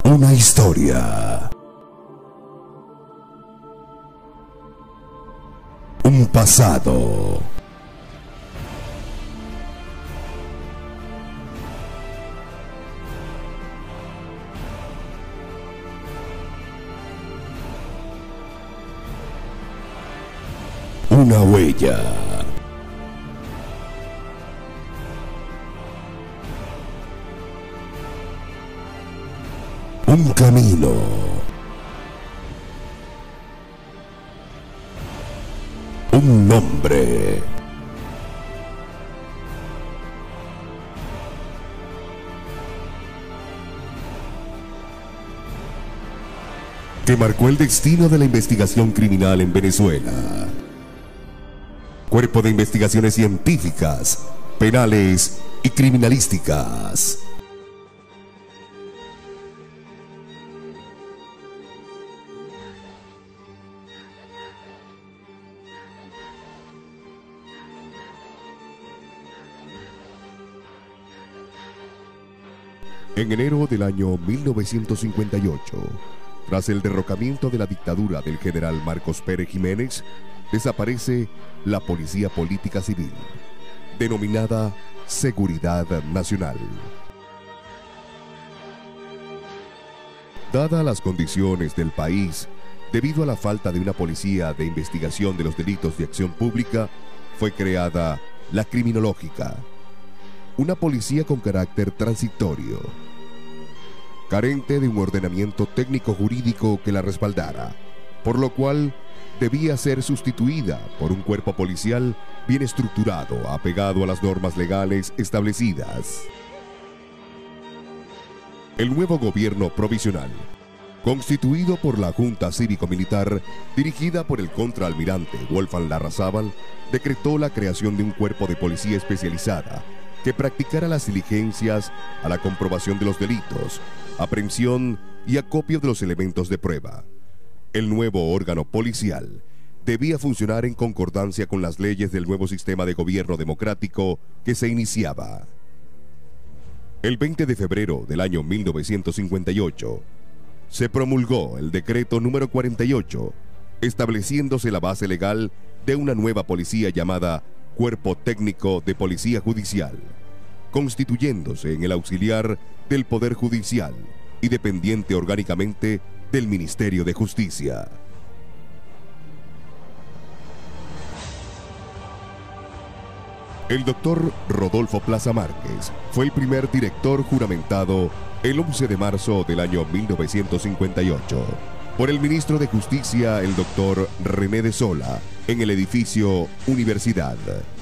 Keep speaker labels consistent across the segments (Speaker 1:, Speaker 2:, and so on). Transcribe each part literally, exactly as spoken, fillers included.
Speaker 1: Una historia. Un pasado. Una huella. Un camino. Un nombre. Que marcó el destino de la investigación criminal en Venezuela. Cuerpo de Investigaciones Científicas, Penales y Criminalísticas. En enero del año mil novecientos cincuenta y ocho, tras el derrocamiento de la dictadura del general Marcos Pérez Jiménez, desaparece la Policía Política Civil, denominada Seguridad Nacional. Dadas las condiciones del país, debido a la falta de una policía de investigación de los delitos de acción pública, fue creada la Criminológica, una policía con carácter transitorio, carente de un ordenamiento técnico-jurídico que la respaldara, por lo cual debía ser sustituida por un cuerpo policial bien estructurado, apegado a las normas legales establecidas. El nuevo gobierno provisional, constituido por la Junta Cívico-Militar, dirigida por el contraalmirante Wolfgang Larrazábal, decretó la creación de un cuerpo de policía especializada que practicara las diligencias a la comprobación de los delitos, aprehensión y acopio de los elementos de prueba. El nuevo órgano policial debía funcionar en concordancia con las leyes del nuevo sistema de gobierno democrático que se iniciaba. El veinte de febrero del año mil novecientos cincuenta y ocho, se promulgó el decreto número cuarenta y ocho, estableciéndose la base legal de una nueva policía llamada Cuerpo Técnico de Policía Judicial, constituyéndose en el auxiliar del Poder Judicial y dependiente orgánicamente del Ministerio de Justicia. El doctor Rodolfo Plaza Márquez fue el primer director juramentado el once de marzo del año mil novecientos cincuenta y ocho por el ministro de Justicia, el doctor René de Sola, en el edificio Universidad.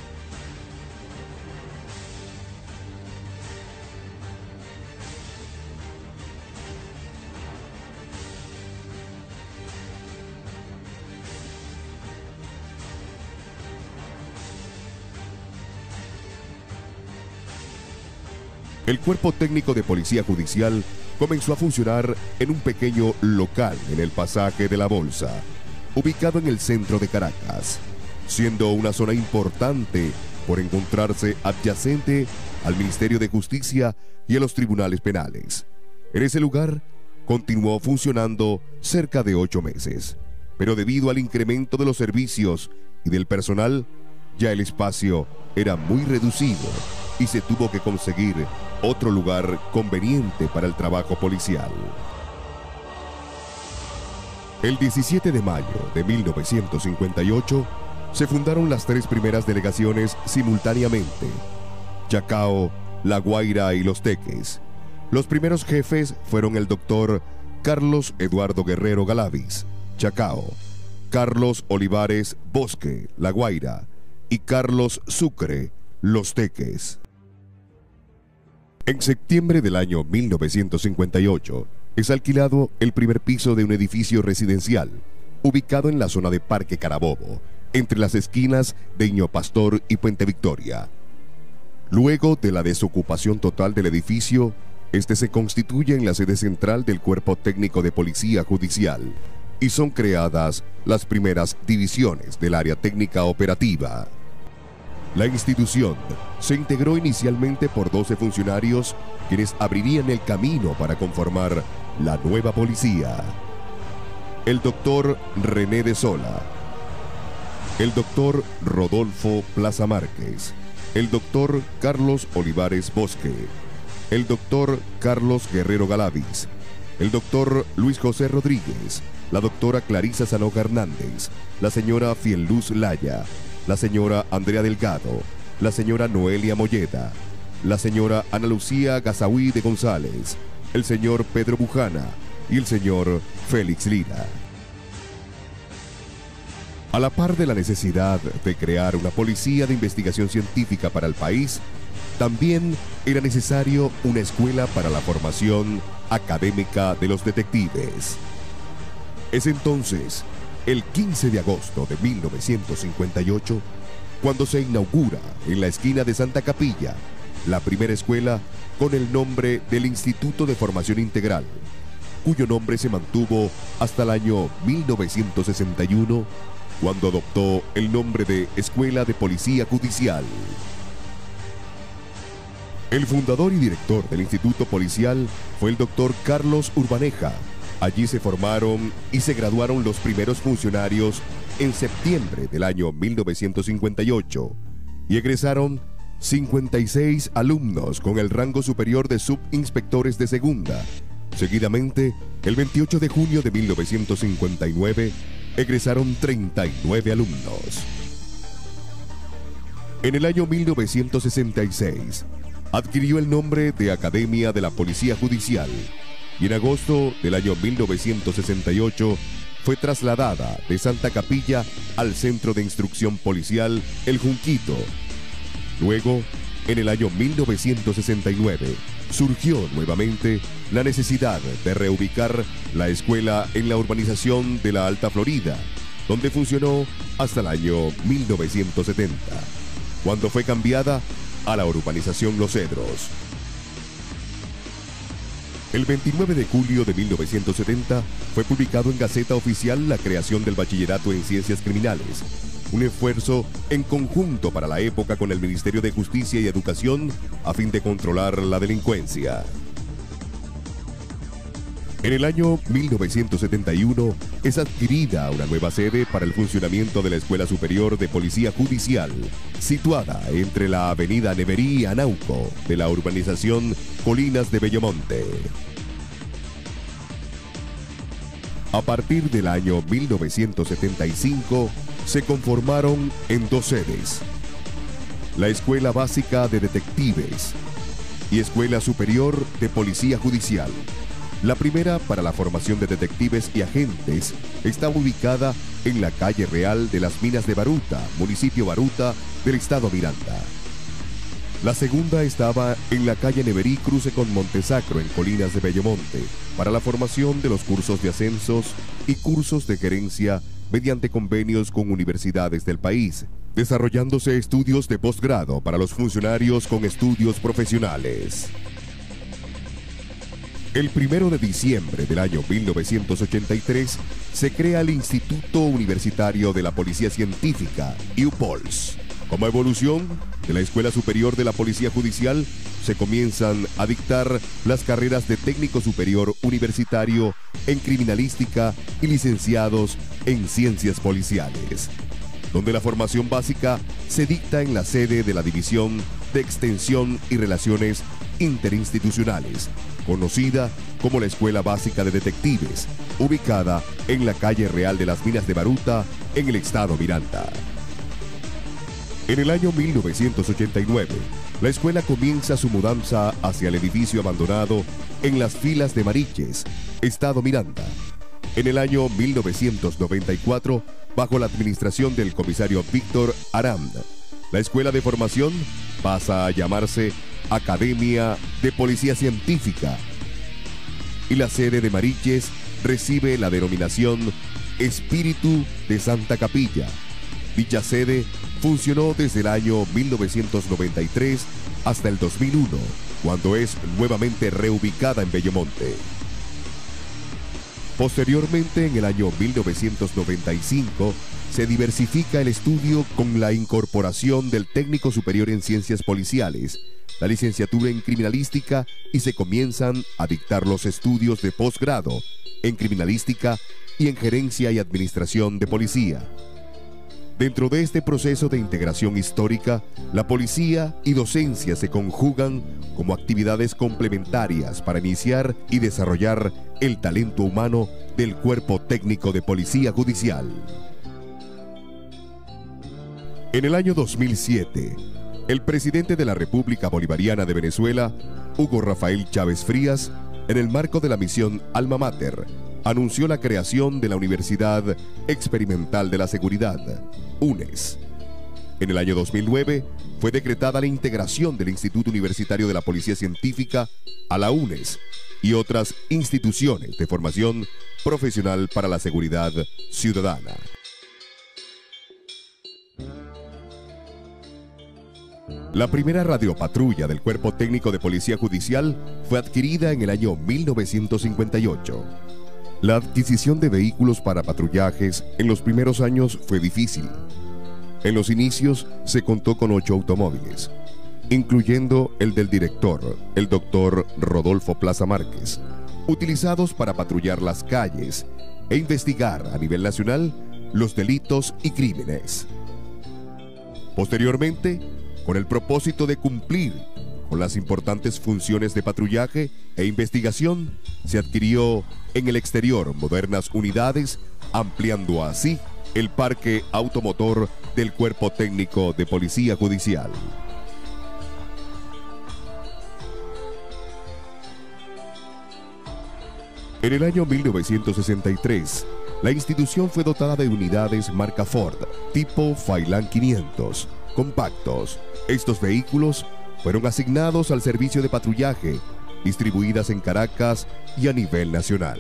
Speaker 1: El Cuerpo Técnico de Policía Judicial comenzó a funcionar en un pequeño local en el pasaje de la Bolsa, ubicado en el centro de Caracas, siendo una zona importante por encontrarse adyacente al Ministerio de Justicia y a los tribunales penales. En ese lugar continuó funcionando cerca de ocho meses, pero debido al incremento de los servicios y del personal, ya el espacio era muy reducido y se tuvo que conseguir otro lugar conveniente para el trabajo policial. El diecisiete de mayo de mil novecientos cincuenta y ocho se fundaron las tres primeras delegaciones simultáneamente: Chacao, La Guaira y Los Teques. Los primeros jefes fueron el doctor Carlos Eduardo Guerrero Galavis, Chacao; Carlos Olivares Bosque, La Guaira; y Carlos Sucre, Los Teques. En septiembre del año mil novecientos cincuenta y ocho es alquilado el primer piso de un edificio residencial ubicado en la zona de Parque Carabobo, entre las esquinas de Ño Pastor y Puente Victoria. Luego de la desocupación total del edificio, este se constituye en la sede central del Cuerpo Técnico de Policía Judicial y son creadas las primeras divisiones del área técnica operativa. La institución se integró inicialmente por doce funcionarios quienes abrirían el camino para conformar la nueva policía. El doctor René de Sola, el doctor Rodolfo Plaza Márquez, el doctor Carlos Olivares Bosque, el doctor Carlos Guerrero Galavis, el doctor Luis José Rodríguez, la doctora Clarisa Sanoja Hernández, la señora Fielluz Laya, la señora Andrea Delgado, la señora Noelia Molleda, la señora Ana Lucía Gazahuí de González, el señor Pedro Bujana y el señor Félix Lira. A la par de la necesidad de crear una policía de investigación científica para el país, también era necesario una escuela para la formación académica de los detectives. Es entonces, el quince de agosto de mil novecientos cincuenta y ocho, cuando se inaugura en la esquina de Santa Capilla la primera escuela con el nombre del Instituto de Formación Integral, cuyo nombre se mantuvo hasta el año mil novecientos sesenta y uno, cuando adoptó el nombre de Escuela de Policía Judicial. El fundador y director del Instituto Policial fue el doctor Carlos Urbaneja. Allí se formaron y se graduaron los primeros funcionarios en septiembre del año mil novecientos cincuenta y ocho y egresaron cincuenta y seis alumnos con el rango superior de subinspectores de segunda. Seguidamente, el veintiocho de junio de mil novecientos cincuenta y nueve, egresaron treinta y nueve alumnos. En el año mil novecientos sesenta y seis, adquirió el nombre de Academia de la Policía Judicial y en agosto del año mil novecientos sesenta y ocho fue trasladada de Santa Capilla al Centro de Instrucción Policial El Junquito. Luego, en el año mil novecientos sesenta y nueve, surgió nuevamente la necesidad de reubicar la escuela en la urbanización de la Alta Florida, donde funcionó hasta el año mil novecientos setenta, cuando fue cambiada a la urbanización Los Cedros. El veintinueve de julio de mil novecientos setenta fue publicado en Gaceta Oficial la creación del Bachillerato en Ciencias Criminales, un esfuerzo en conjunto para la época con el Ministerio de Justicia y Educación a fin de controlar la delincuencia. En el año mil novecientos setenta y uno es adquirida una nueva sede para el funcionamiento de la Escuela Superior de Policía Judicial, situada entre la avenida Neverí y Anauco de la urbanización Colinas de Bellomonte. A partir del año mil novecientos setenta y cinco se conformaron en dos sedes: la Escuela Básica de Detectives y Escuela Superior de Policía Judicial. La primera, para la formación de detectives y agentes, está ubicada en la calle Real de las Minas de Baruta, municipio Baruta del estado Miranda. La segunda estaba en la calle Neverí, cruce con Montesacro, en Colinas de Bellomonte, para la formación de los cursos de ascensos y cursos de gerencia mediante convenios con universidades del país, desarrollándose estudios de posgrado para los funcionarios con estudios profesionales. El primero de diciembre del año mil novecientos ochenta y tres se crea el Instituto Universitario de la Policía Científica, I U P O L S. Como evolución de la Escuela Superior de la Policía Judicial, se comienzan a dictar las carreras de técnico superior universitario en criminalística y licenciados en ciencias policiales, donde la formación básica se dicta en la sede de la División de Extensión y Relaciones Interinstitucionales, conocida como la Escuela Básica de Detectives, ubicada en la calle Real de las Minas de Baruta, en el estado Miranda. En el año mil novecientos ochenta y nueve, la escuela comienza su mudanza hacia el edificio abandonado en las Filas de Mariches, estado Miranda. En el año mil novecientos noventa y cuatro, bajo la administración del comisario Víctor Aram, la escuela de formación pasa a llamarse Academia de Policía Científica y la sede de Mariches recibe la denominación Espíritu de Santa Capilla. Dicha sede funcionó desde el año mil novecientos noventa y tres hasta el dos mil uno, cuando es nuevamente reubicada en Bellomonte. Posteriormente, en el año mil novecientos noventa y cinco, se diversifica el estudio con la incorporación del técnico superior en ciencias policiales, la licenciatura en criminalística y se comienzan a dictar los estudios de posgrado en criminalística y en gerencia y administración de policía. Dentro de este proceso de integración histórica, la policía y docencia se conjugan como actividades complementarias para iniciar y desarrollar el talento humano del Cuerpo Técnico de Policía Judicial. En el año dos mil siete, el presidente de la República Bolivariana de Venezuela, Hugo Rafael Chávez Frías, en el marco de la misión Alma Mater, anunció la creación de la Universidad Experimental de la Seguridad, UNES. En el año dos mil nueve, fue decretada la integración del Instituto Universitario de la Policía Científica a la UNES y otras instituciones de formación profesional para la seguridad ciudadana. La primera radiopatrulla del Cuerpo Técnico de Policía Judicial fue adquirida en el año mil novecientos cincuenta y ocho. La adquisición de vehículos para patrullajes en los primeros años fue difícil. En los inicios se contó con ocho automóviles, incluyendo el del director, el doctor Rodolfo Plaza Márquez, utilizados para patrullar las calles e investigar a nivel nacional los delitos y crímenes. Posteriormente, con el propósito de cumplir con las importantes funciones de patrullaje e investigación, se adquirió en el exterior modernas unidades, ampliando así el parque automotor del Cuerpo Técnico de Policía Judicial. En el año mil novecientos sesenta y tres, la institución fue dotada de unidades marca Ford, tipo Failan quinientos, compactos. Estos vehículos fueron asignados al servicio de patrullaje, distribuidas en Caracas y a nivel nacional.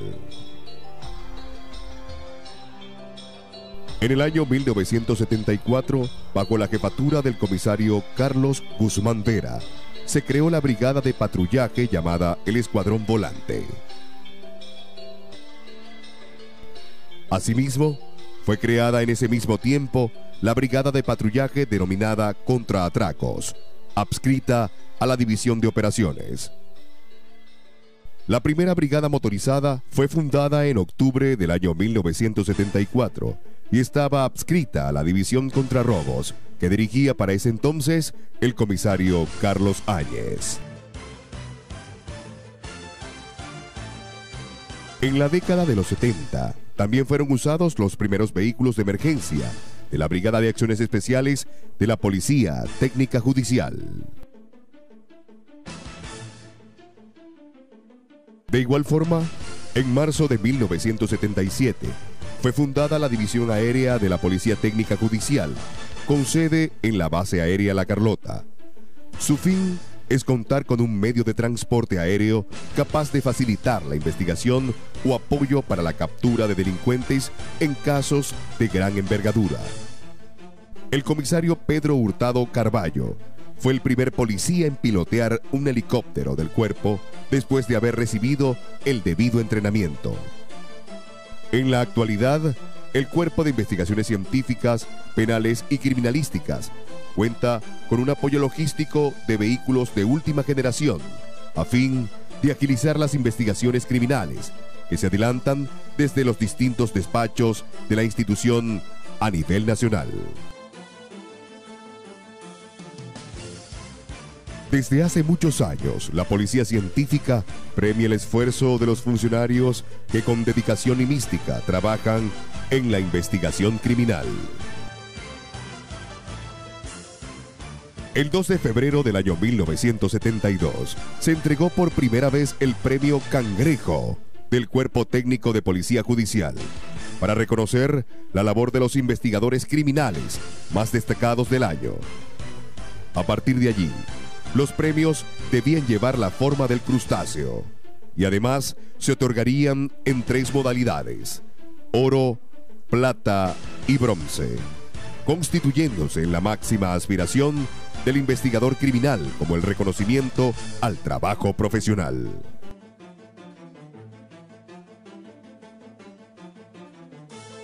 Speaker 1: En el año mil novecientos setenta y cuatro, bajo la jefatura del comisario Carlos Guzmán Vera, se creó la brigada de patrullaje llamada el Escuadrón Volante. Asimismo, fue creada en ese mismo tiempo la brigada de patrullaje denominada Contraatracos, adscrita a la División de Operaciones. La primera brigada motorizada fue fundada en octubre del año mil novecientos setenta y cuatro y estaba adscrita a la División Contrarrobos, que dirigía para ese entonces el comisario Carlos Áñez. En la década de los setenta, también fueron usados los primeros vehículos de emergencia de la Brigada de Acciones Especiales de la Policía Técnica Judicial. De igual forma, en marzo de mil novecientos setenta y siete, fue fundada la División Aérea de la Policía Técnica Judicial, con sede en la Base Aérea La Carlota. Su fin es contar con un medio de transporte aéreo capaz de facilitar la investigación o apoyo para la captura de delincuentes en casos de gran envergadura. El comisario Pedro Hurtado Carballo fue el primer policía en pilotear un helicóptero del cuerpo después de haber recibido el debido entrenamiento. En la actualidad, el Cuerpo de Investigaciones Científicas, Penales y Criminalísticas cuenta con un apoyo logístico de vehículos de última generación, a fin de agilizar las investigaciones criminales que se adelantan desde los distintos despachos de la institución a nivel nacional. Desde hace muchos años, la Policía Científica premia el esfuerzo de los funcionarios que con dedicación y mística trabajan en la investigación criminal. El dos de febrero del año mil novecientos setenta y dos, se entregó por primera vez el premio Cangrejo del Cuerpo Técnico de Policía Judicial, para reconocer la labor de los investigadores criminales más destacados del año. A partir de allí, los premios debían llevar la forma del crustáceo y además se otorgarían en tres modalidades: oro, plata y bronce, constituyéndose en la máxima aspiración del investigador criminal como el reconocimiento al trabajo profesional.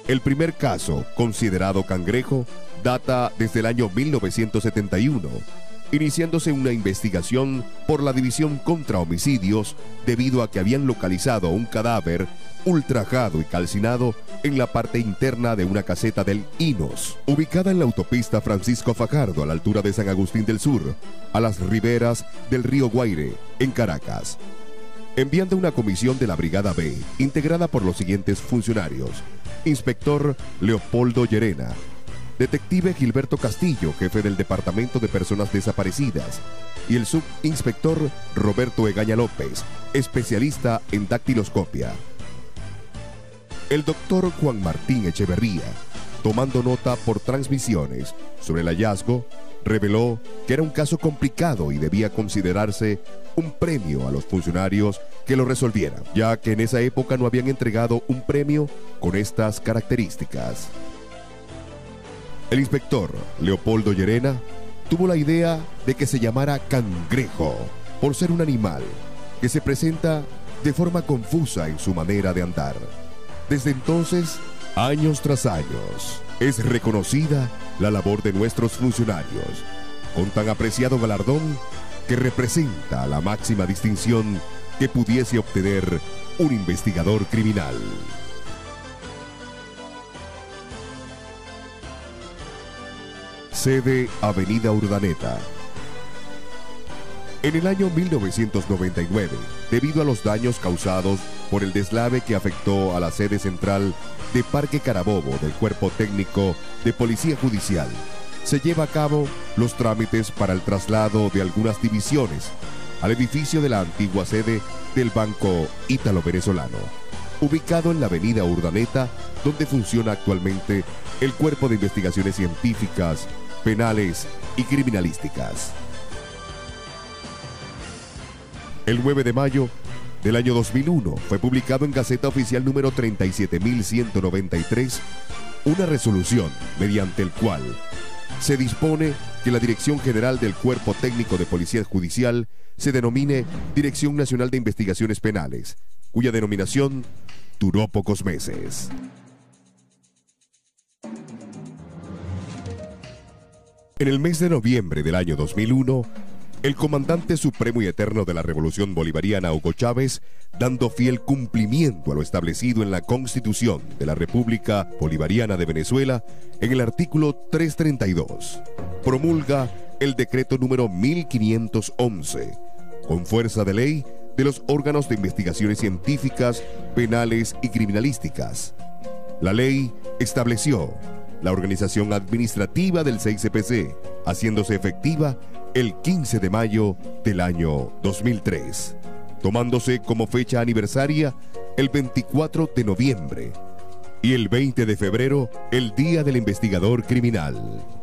Speaker 1: El primer caso, considerado cangrejo, data desde el año mil novecientos setenta y uno, iniciándose una investigación por la División contra Homicidios debido a que habían localizado un cadáver ultrajado y calcinado en la parte interna de una caseta del Inos, ubicada en la autopista Francisco Fajardo a la altura de San Agustín del Sur, a las riberas del río Guaire, en Caracas. Enviando una comisión de la Brigada B, integrada por los siguientes funcionarios: Inspector Leopoldo Llerena, Detective Gilberto Castillo, jefe del Departamento de Personas Desaparecidas, y el subinspector Roberto Egaña López, especialista en dactiloscopia. El doctor Juan Martín Echeverría, tomando nota por transmisiones sobre el hallazgo, reveló que era un caso complicado y debía considerarse un premio a los funcionarios que lo resolvieran, ya que en esa época no habían entregado un premio con estas características. El inspector Leopoldo Llerena tuvo la idea de que se llamara cangrejo, por ser un animal que se presenta de forma confusa en su manera de andar. Desde entonces, años tras años, es reconocida la labor de nuestros funcionarios, con tan apreciado galardón que representa la máxima distinción que pudiese obtener un investigador criminal. Sede Avenida Urdaneta. En el año mil novecientos noventa y nueve, debido a los daños causados por el deslave que afectó a la sede central de Parque Carabobo del Cuerpo Técnico de Policía Judicial, se lleva a cabo los trámites para el traslado de algunas divisiones al edificio de la antigua sede del Banco Ítalo-Venezolano, ubicado en la avenida Urdaneta, donde funciona actualmente el Cuerpo de Investigaciones Científicas, Penales y Criminalísticas. El nueve de mayo del año dos mil uno fue publicado en Gaceta Oficial número treinta y siete mil ciento noventa y tres una resolución mediante el cual se dispone que la Dirección General del Cuerpo Técnico de Policía Judicial se denomine Dirección Nacional de Investigaciones Penales, cuya denominación duró pocos meses. En el mes de noviembre del año dos mil uno, el comandante supremo y eterno de la Revolución Bolivariana, Hugo Chávez, dando fiel cumplimiento a lo establecido en la Constitución de la República Bolivariana de Venezuela, en el artículo trescientos treinta y dos, promulga el decreto número mil quinientos once, con fuerza de ley, de los órganos de investigaciones científicas, penales y criminalísticas. La ley estableció la organización administrativa del seis C P C, haciéndose efectiva el quince de mayo del año dos mil tres, tomándose como fecha aniversaria el veinticuatro de noviembre y el veinte de febrero el Día del Investigador Criminal.